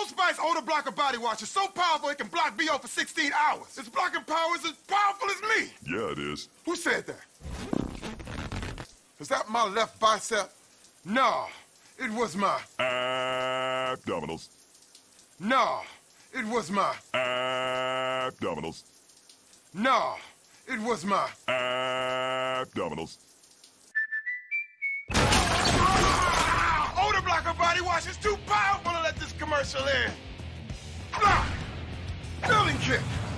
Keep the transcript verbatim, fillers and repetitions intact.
Spice Odor Blocker Body Wash is so powerful it can block B O for sixteen hours. Its blocking power is as powerful as me. Yeah, it is. Who said that? Is that my left bicep? No, it was my... Abdominals. No, it was my... Abdominals. No, it was my... Abdominals. Ah! Odor Blocker Body Wash is too powerful to let this commercial in. Block! Building kit!